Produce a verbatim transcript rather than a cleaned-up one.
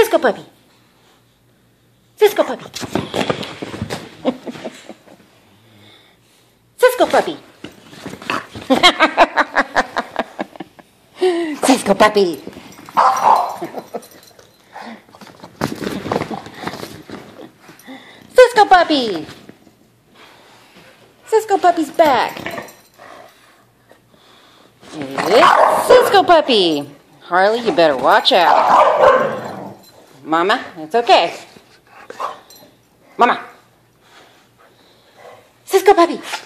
Cisco puppy. Cisco puppy. Cisco puppy. Cisco puppy. Cisco puppy. Cisco puppy's back. It's Cisco puppy. Harley, you better watch out. Mama, it's okay. Mama. Cisco puppy.